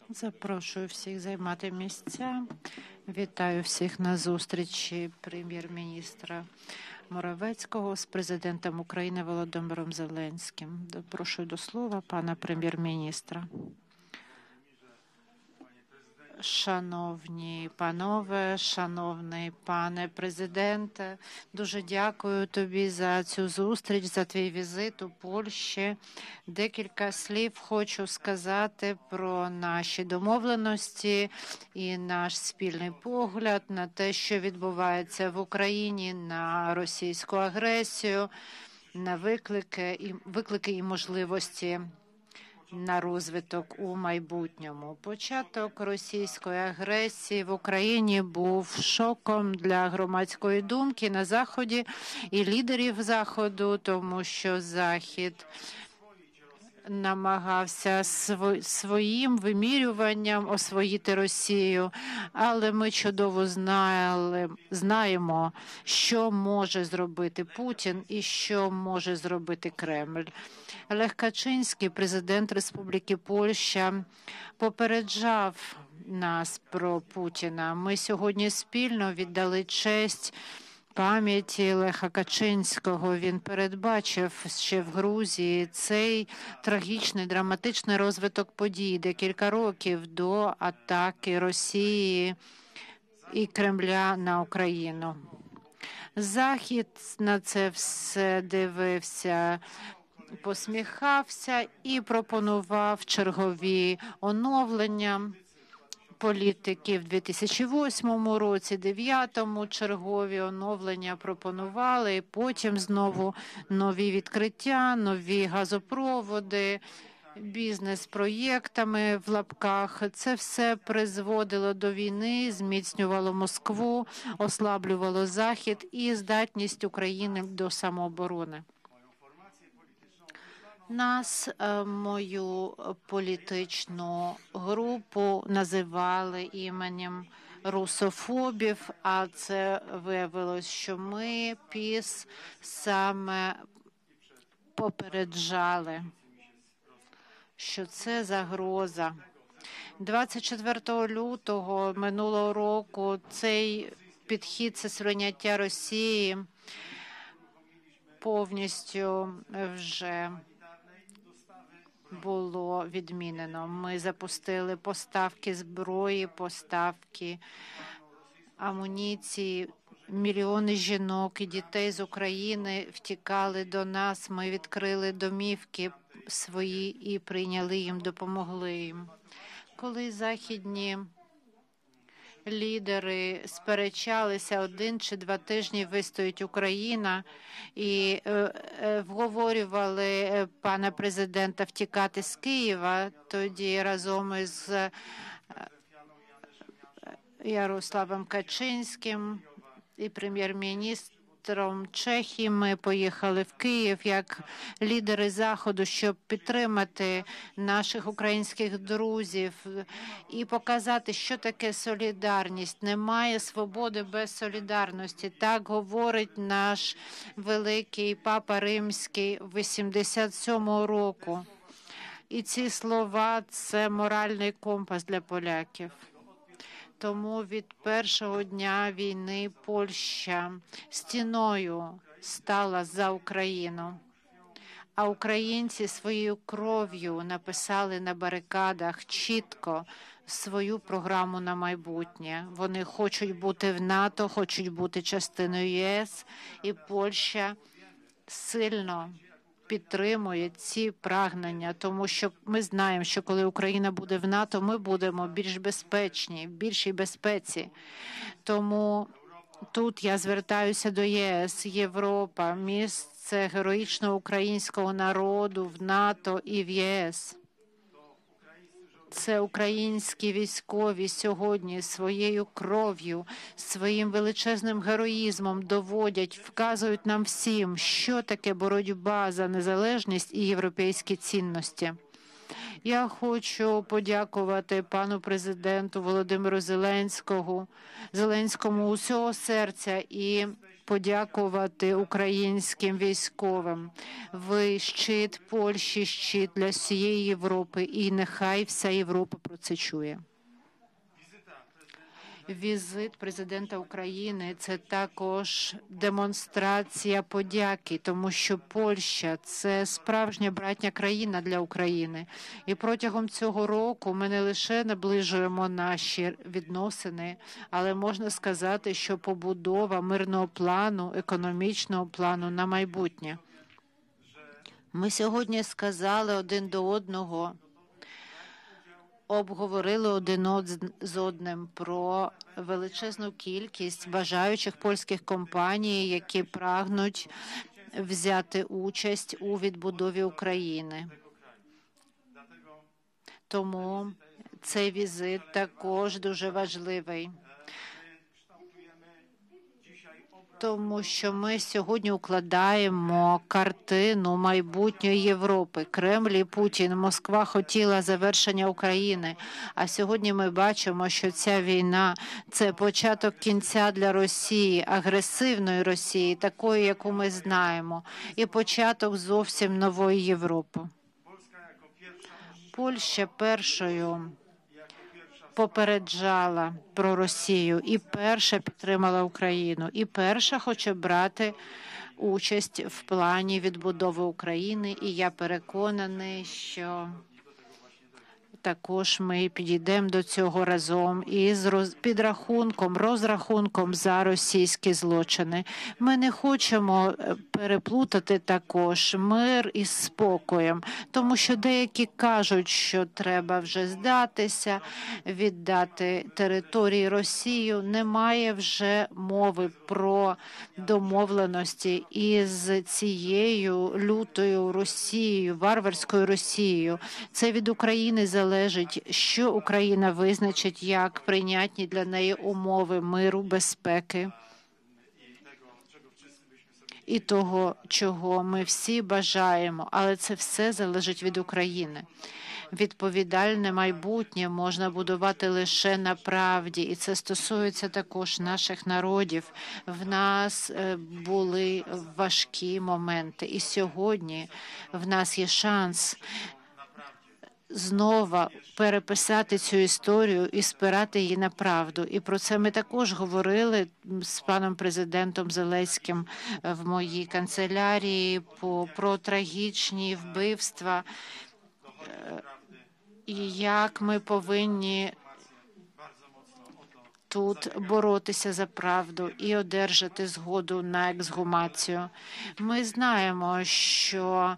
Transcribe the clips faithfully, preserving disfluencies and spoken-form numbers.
Запрошую всіх займати місця. Вітаю всіх на зустрічі прем'єр-міністра Моровецького з президентом України Володимиром Зеленським. Запрошую до слова пана прем'єр-міністра. Шановні панове, шановний пане президенте, дуже дякую тобі за цю зустріч, за твій візит у Польщі. Декілька слів хочу сказати про наші домовленості і наш спільний погляд на те, що відбувається в Україні, на російську агресію, на виклики і, виклики і можливості на розвиток у майбутньому. Початок російської агресії в Україні був шоком для громадської думки на Заході і лідерів Заходу, тому що Захід намагався своїм вимірюванням освоїти Росію, але ми чудово знали, знаємо, що може зробити Путін і що може зробити Кремль. Лех Качинський, президент Республіки Польща, попереджав нас про Путіна. Ми сьогодні спільно віддали честь пам'яті Леха Качинського. Він передбачив ще в Грузії цей трагічний, драматичний розвиток подій декілька років до атаки Росії і Кремля на Україну. Захід на це все дивився, посміхався і пропонував чергові оновлення політики в дві тисячі восьмому році, дві тисячі дев'ятому чергові оновлення пропонували, і потім знову нові відкриття, нові газопроводи, бізнес-проєктами в лапках. Це все призводило до війни, зміцнювало Москву, ослаблювало Захід і здатність України до самооборони. Нас, мою політичну групу, називали іменем русофобів, а це виявилось, що ми, ПіС, саме попереджали, що це загроза. двадцять четвертого лютого минулого року цей підхід, це сприйняття Росії повністю вже було відмінено. Ми запустили поставки зброї, поставки амуніції. Мільйони жінок і дітей з України втікали до нас. Ми відкрили домівки свої і прийняли їм, допомогли їм. Коли західні лідери сперечалися, один чи два тижні вистоїть Україна, і е, е, вговорювали пана президента втікати з Києва, тоді разом із е, Ярославом Качинським і прем'єр-міністром Чехії ми поїхали в Київ як лідери Заходу, щоб підтримати наших українських друзів і показати, що таке солідарність. Немає свободи без солідарності. Так говорить наш великий папа Римський вісімдесят сьомого року. І ці слова – це моральний компас для поляків. Тому від першого дня війни Польща стіною стала за Україну. А українці своєю кров'ю написали на барикадах чітко свою програму на майбутнє. Вони хочуть бути в НАТО, хочуть бути частиною ЄС, і Польща сильно підтримує ці прагнення, тому що ми знаємо, що коли Україна буде в НАТО, ми будемо більш безпечні, в більшій безпеці. Тому тут я звертаюся до ЄС, Європа, місце героїчного українського народу в НАТО і в ЄС. Це українські військові сьогодні своєю кров'ю, своїм величезним героїзмом доводять, вказують нам всім, що таке боротьба за незалежність і європейські цінності. Я хочу подякувати пану президенту Володимиру Зеленському, Зеленському усього серця і подякувати українським військовим. Ви щит Польщі, щит для всієї Європи, і нехай вся Європа про це чує. Візит президента України – це також демонстрація подяки, тому що Польща – це справжня братня країна для України. І протягом цього року ми не лише наближуємо наші відносини, але можна сказати, що побудова мирного плану, економічного плану на майбутнє. Ми сьогодні сказали один до одного, обговорили один з одним про величезну кількість бажаючих польських компаній, які прагнуть взяти участь у відбудові України. Тому цей візит також дуже важливий. Тому що ми сьогодні укладаємо картину майбутньої Європи. Кремль і Путін, Москва хотіла завершення України, а сьогодні ми бачимо, що ця війна – це початок кінця для Росії, агресивної Росії, такої, яку ми знаємо, і початок зовсім нової Європи. Польща першою попереджала про Росію і перша підтримала Україну, і перша хоче брати участь в плані відбудови України. І я переконаний, що також ми підійдемо до цього разом із підрахунком, розрахунком за російські злочини. Ми не хочемо переплутати також мир із спокоєм, тому що деякі кажуть, що треба вже здатися, віддати території Росії. Немає вже мови про домовленості із цією лютою Росією, варварською Росією. Це від України залежить, що Україна визначить як прийнятні для неї умови миру, безпеки і того, чого ми всі бажаємо. Але це все залежить від України. Відповідальне майбутнє можна будувати лише на правді, і це стосується також наших народів. В нас були важкі моменти, і сьогодні в нас є шанс знову переписати цю історію і спирати її на правду. І про це ми також говорили з паном президентом Зеленським в моїй канцелярії по, про трагічні вбивства і як ми повинні тут боротися за правду і одержати згоду на ексгумацію. Ми знаємо, що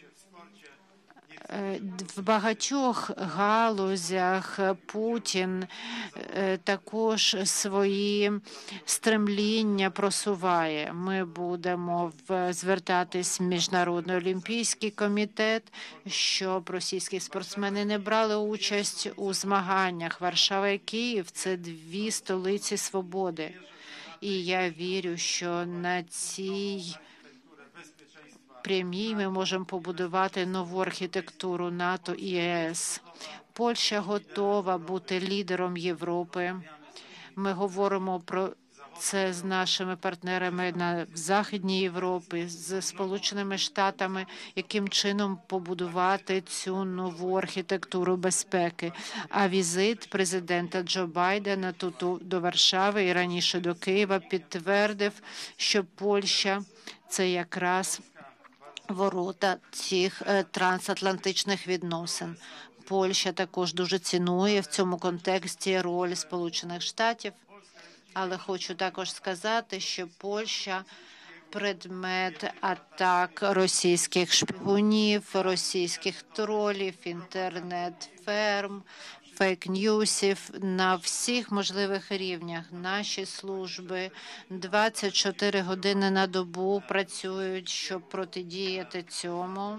в багатьох галузях Путін також свої стремління просуває. Ми будемо звертатись в Міжнародний олімпійський комітет, щоб російські спортсмени не брали участь у змаганнях. Варшава і Київ – це дві столиці свободи. І я вірю, що на цій прямій ми можемо побудувати нову архітектуру НАТО і ЄС. Польща готова бути лідером Європи. Ми говоримо про це з нашими партнерами на в Західній Європі, з Сполученими Штатами, яким чином побудувати цю нову архітектуру безпеки. А візит президента Джо Байдена тут до Варшави і раніше до Києва підтвердив, що Польща – це якраз ворота цих трансатлантичних відносин. Польща також дуже цінує в цьому контексті роль Сполучених Штатів, але хочу також сказати, що Польща – предмет атак російських шпигунів, російських тролів, інтернет-ферм, фейк-ньюсів на всіх можливих рівнях. Наші служби двадцять чотири години на добу працюють, щоб протидіяти цьому.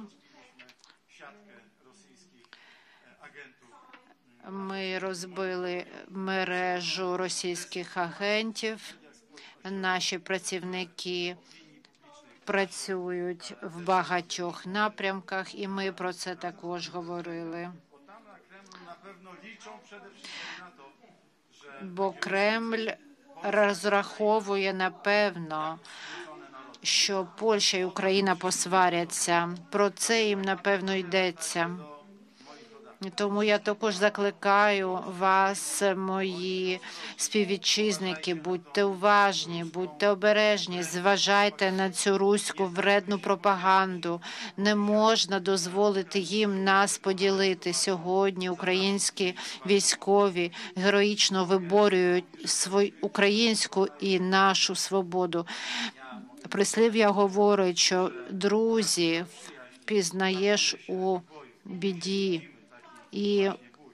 Ми розбили мережу російських агентів. Наші працівники працюють в багатьох напрямках, і ми про це також говорили. Бо Кремль розраховує, напевно, що Польща і Україна посваряться. Про це їм, напевно, йдеться. Тому я також закликаю вас, мої співвітчизники, будьте уважні, будьте обережні, зважайте на цю руську вредну пропаганду. Не можна дозволити їм нас поділити. Сьогодні українські військові героїчно виборюють свою українську і нашу свободу. Прислів'я говорить, що друзі впізнаєш у біді. І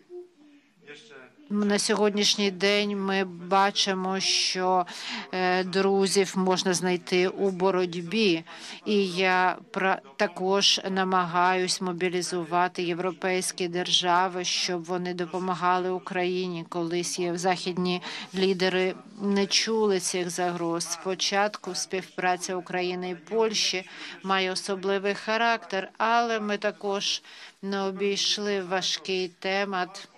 на сьогоднішній день ми бачимо, що друзів можна знайти у боротьбі. І я також намагаюсь мобілізувати європейські держави, щоб вони допомагали Україні. Колись є західні лідери не чули цих загроз. Спочатку співпраця України і Польщі має особливий характер, але ми також не обійшли важкий темат,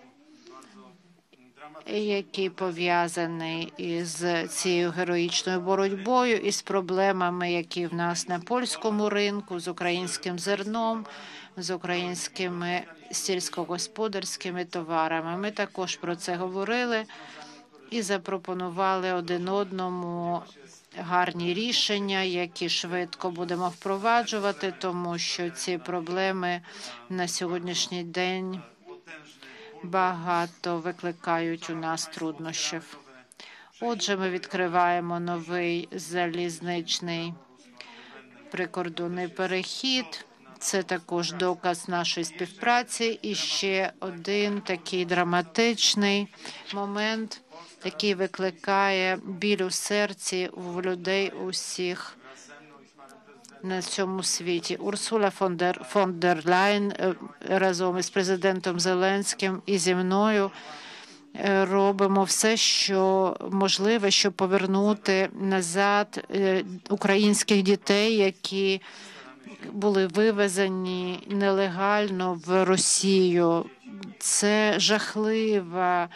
який пов'язаний із цією героїчною боротьбою і з проблемами, які в нас на польському ринку, з українським зерном, з українськими сільськогосподарськими товарами. Ми також про це говорили і запропонували один одному гарні рішення, які швидко будемо впроваджувати, тому що ці проблеми на сьогоднішній день багато викликають у нас труднощів. Отже, ми відкриваємо новий залізничний прикордонний перехід. Це також доказ нашої співпраці. І ще один такий драматичний момент, який викликає біль у серці у людей усіх на цьому світі. Урсула фон дер, фон дер Ляйн разом із президентом Зеленським і зі мною робимо все, що можливе, щоб повернути назад українських дітей, які були вивезені нелегально в Росію. Це жахлива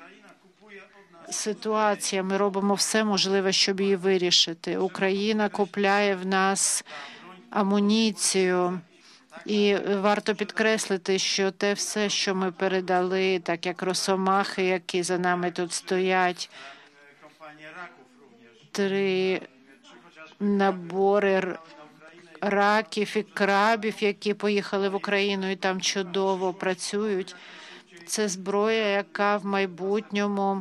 ситуація. Ми робимо все можливе, щоб її вирішити. Україна купляє в нас амуніцію. І варто підкреслити, що те все, що ми передали, так як росомахи, які за нами тут стоять, три набори раків і крабів, які поїхали в Україну і там чудово працюють. Це зброя, яка в майбутньому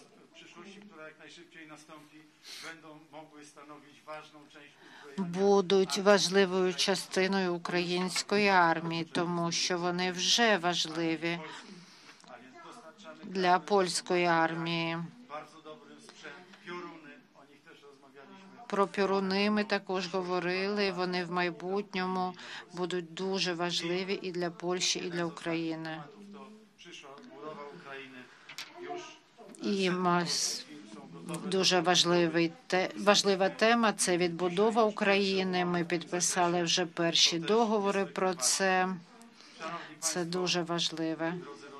будуть важливою частиною української армії, тому що вони вже важливі для польської армії. Про піруни ми також говорили, вони в майбутньому будуть дуже важливі і для Польщі, і для України. І дуже важливий, важлива тема – це відбудова України. Ми підписали вже перші договори про це. Це дуже важливе.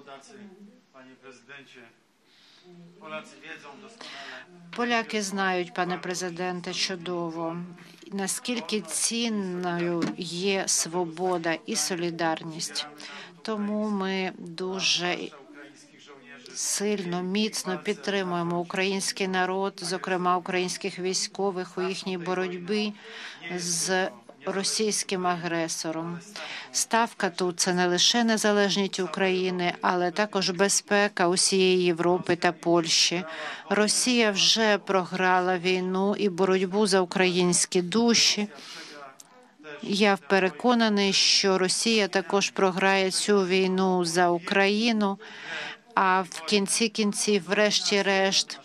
Поляки знають, пане президенте, чудово, наскільки цінною є свобода і солідарність. Тому ми дуже сильно, міцно підтримуємо український народ, зокрема українських військових у їхній боротьбі з російським агресором. Ставка тут – це не лише незалежність України, але також безпека усієї Європи та Польщі. Росія вже програла війну і боротьбу за українські душі. Я переконаний, що Росія також програє цю війну за Україну, а в кінці кінців, врешті-решт,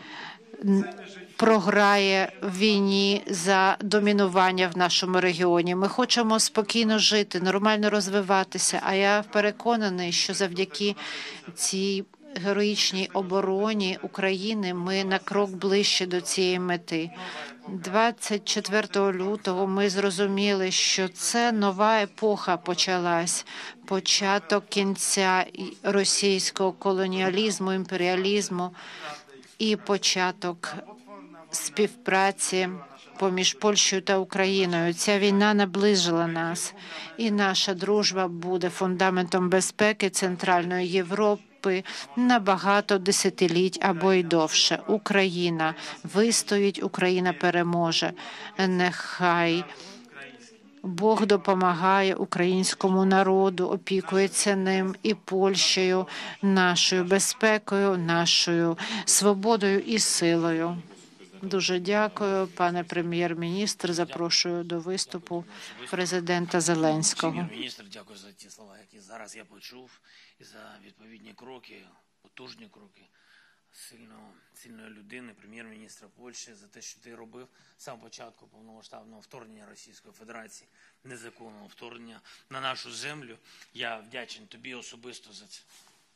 програє в війні за домінування в нашому регіоні. Ми хочемо спокійно жити, нормально розвиватися, а я переконаний, що завдяки цій героїчній обороні України ми на крок ближче до цієї мети. двадцять четвертого лютого ми зрозуміли, що це нова епоха почалась, початок кінця російського колоніалізму, імперіалізму. і початок співпраці поміж Польщею та Україною. Ця війна наближила нас, і наша дружба буде фундаментом безпеки Центральної Європи на багато десятиліть або й довше. Україна вистоїть, Україна переможе. Нехай Бог допомагає українському народу, опікується ним і Польщею, нашою безпекою, нашою свободою і силою. Дуже дякую, пане прем'єр-міністр. Запрошую до виступу президента Зеленського. Прем'єр-міністр, дякую за ті слова, які зараз я почув, і за відповідні кроки, потужні кроки сильного, сильної людини, прем'єр-міністра Польщі, за те, що ти робив з самого початку повномасштабного вторгнення Російської Федерації, незаконного вторгнення на нашу землю. Я вдячний тобі особисто за це.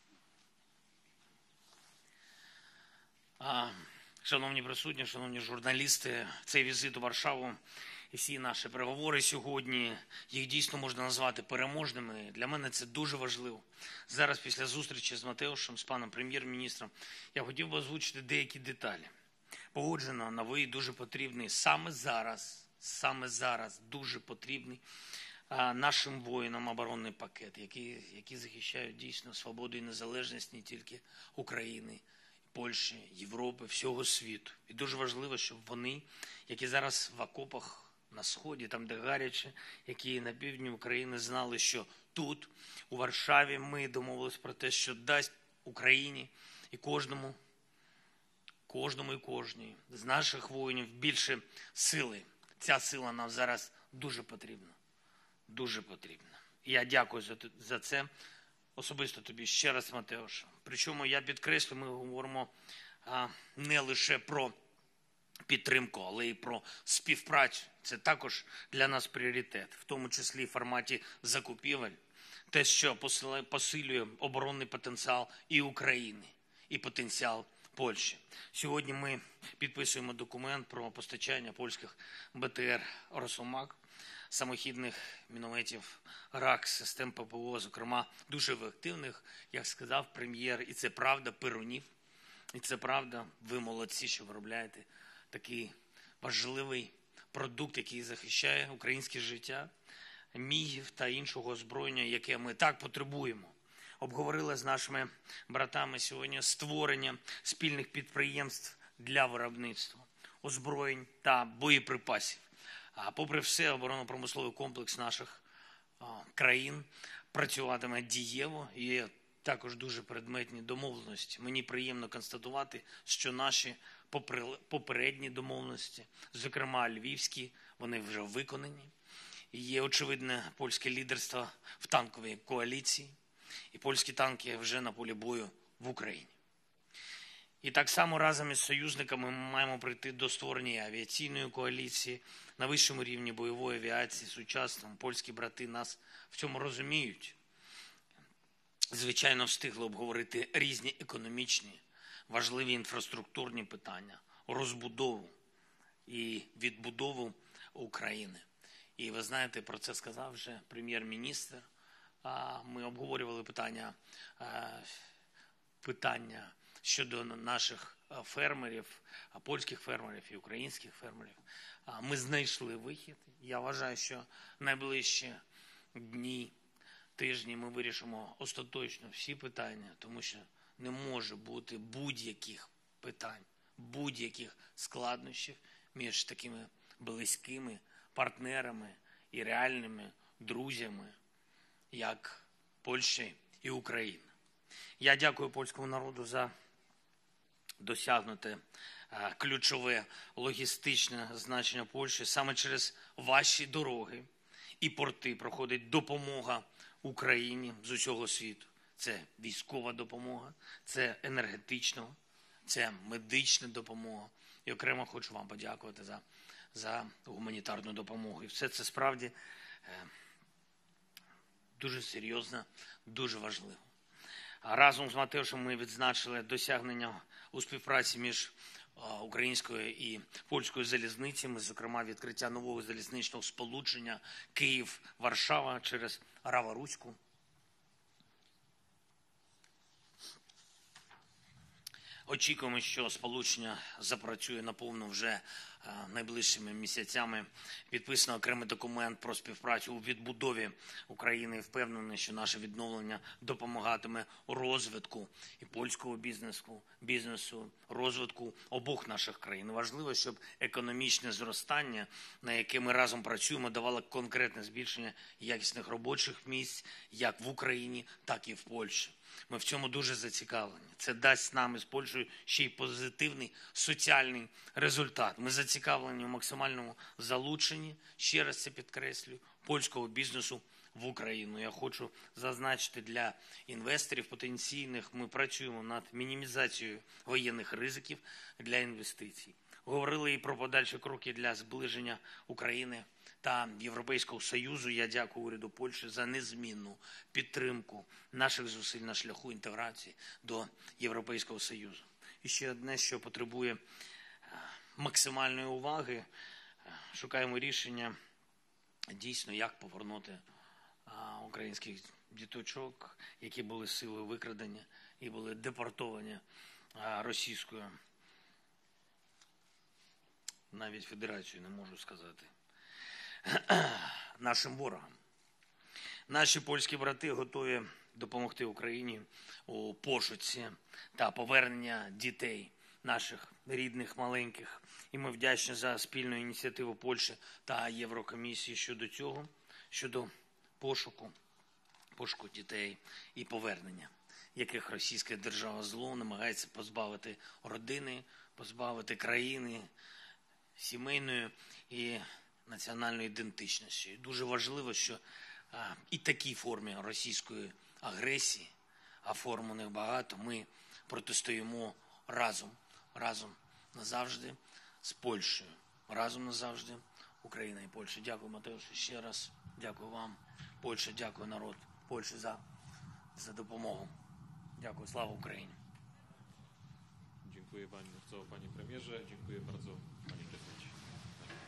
А, шановні присутні, шановні журналісти, цей візит у Варшаву і всі наші переговори сьогодні, їх дійсно можна назвати переможними. Для мене це дуже важливо. Зараз, після зустрічі з Матеушем, з паном прем'єр-міністром, я хотів би озвучити деякі деталі. Погоджено новий, дуже потрібний, саме зараз, саме зараз дуже потрібний а, нашим воїнам оборонний пакет, які, які захищають дійсно свободу і незалежність не тільки України, Польщі, Європи, всього світу. І дуже важливо, щоб вони, які зараз в окопах на Сході, там де гаряче, які на півдні України, знали, що тут, у Варшаві, ми домовились про те, що дасть Україні і кожному, кожному і кожній з наших воїнів більше сили. Ця сила нам зараз дуже потрібна. Дуже потрібна. І я дякую за, за це. Особисто тобі ще раз, Матеуш. Причому я підкреслю, ми говоримо а, не лише про підтримку, але й про співпрацю. Це також для нас пріоритет, в тому числі в форматі закупівель. Те, що посилює оборонний потенціал і України, і потенціал Польщі. Сьогодні ми підписуємо документ про постачання польських БТР «Росомах», самохідних мінометів РАК, систем ППО, зокрема, дуже ефективних, як сказав прем'єр, і це правда, перунів. І це правда, ви молодці, що виробляєте такий важливий продукт, який захищає українське життя, мігів та іншого озброєння, яке ми так потребуємо. Обговорили з нашими братами сьогодні створення спільних підприємств для виробництва озброєнь та боєприпасів. А попри все, оборонно-промисловий комплекс наших а, країн працюватиме дієво і є також дуже предметні домовленості. Мені приємно констатувати, що наші попередні домовленості, зокрема львівські, вони вже виконані. І є очевидне польське лідерство в танковій коаліції, і польські танки вже на полі бою в Україні. І так само разом із союзниками ми маємо прийти до створення авіаційної коаліції на вищому рівні бойової авіації сучасному. Польські брати нас в цьому розуміють. Звичайно, встигли обговорити різні економічні, важливі інфраструктурні питання, розбудову і відбудову України. І ви знаєте, про це сказав вже прем'єр-міністр. Ми обговорювали питання, питання щодо наших фермерів, польських фермерів і українських фермерів. Ми знайшли вихід. Я вважаю, що найближчі дні, тижні ми вирішимо остаточно всі питання, тому що не може бути будь-яких питань, будь-яких складнощів між такими близькими партнерами і реальними друзями, як Польща і Україна. Я дякую польському народу за досягнуте ключове логістичне значення Польщі. Саме через ваші дороги і порти проходить допомога Україні з усього світу. Це військова допомога, це енергетична, це медична допомога. І окремо хочу вам подякувати за, за гуманітарну допомогу. І все це справді е, дуже серйозно, дуже важливо. Разом з Матеушем ми відзначили досягнення у співпраці між українською і польською залізницями, зокрема відкриття нового залізничного сполучення Київ-Варшава через Рава-Руську. Очікуємо, що сполучення запрацює наповну вже найближчими місяцями. Підписано окремий документ про співпрацю у відбудові України. Впевнений, що наше відновлення допомагатиме у розвитку і польського бізнесу, бізнесу, розвитку обох наших країн. Важливо, щоб економічне зростання, на яке ми разом працюємо, давало конкретне збільшення якісних робочих місць як в Україні, так і в Польщі. Ми в цьому дуже зацікавлені. Це дасть нам із Польщею ще й позитивний соціальний результат. Ми зацікавлені у максимальному залученні, ще раз це підкреслюю, польського бізнесу в Україну. Я хочу зазначити, для інвесторів потенційних ми працюємо над мінімізацією воєнних ризиків для інвестицій. Говорили і про подальші кроки для зближення України та Європейського Союзу. Я дякую уряду Польщі за незмінну підтримку наших зусиль на шляху інтеграції до Європейського Союзу. І ще одне, що потребує максимальної уваги. Шукаємо рішення дійсно, як повернути українських діточок, які були силою викрадення і були депортовані російською, навіть федерацією, не можу сказати, нашим ворогам. Наші польські брати готові допомогти Україні у пошуці та повернення дітей, наших рідних, маленьких. І ми вдячні за спільну ініціативу Польщі та Єврокомісії щодо цього, щодо пошуку, пошуку дітей і повернення, яких російська держава зло намагається позбавити родини, позбавити країни, сімейної і національної ідентичності. Дуже важливо, що а, і такій формі російської агресії, а форм у них багато, ми протистоїмо разом, разом назавжди з Польщею, разом назавжди Україна і Польща. Дякую, Матеуш, ще раз. Дякую вам, Польща, дякую народ Польщі за, за допомогу. Дякую, слава Україні. Dziękuję bardzo, panie premierze. Dziękuję bardzo, panie